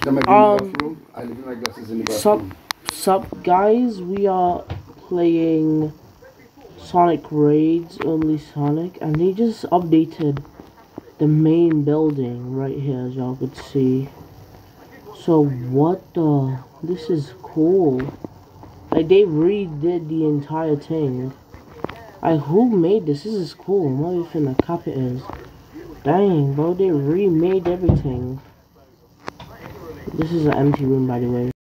I leave my glasses in the bathroom. Sup guys, we are playing Sonic Raids, only Sonic, and they just updated the main building right here, as y'all could see. So what the, this is cool. Like, they redid the entire thing. Like, who made this? This is cool. I'm not even finna copy it. Dang, bro, they remade everything. This is an empty room, by the way.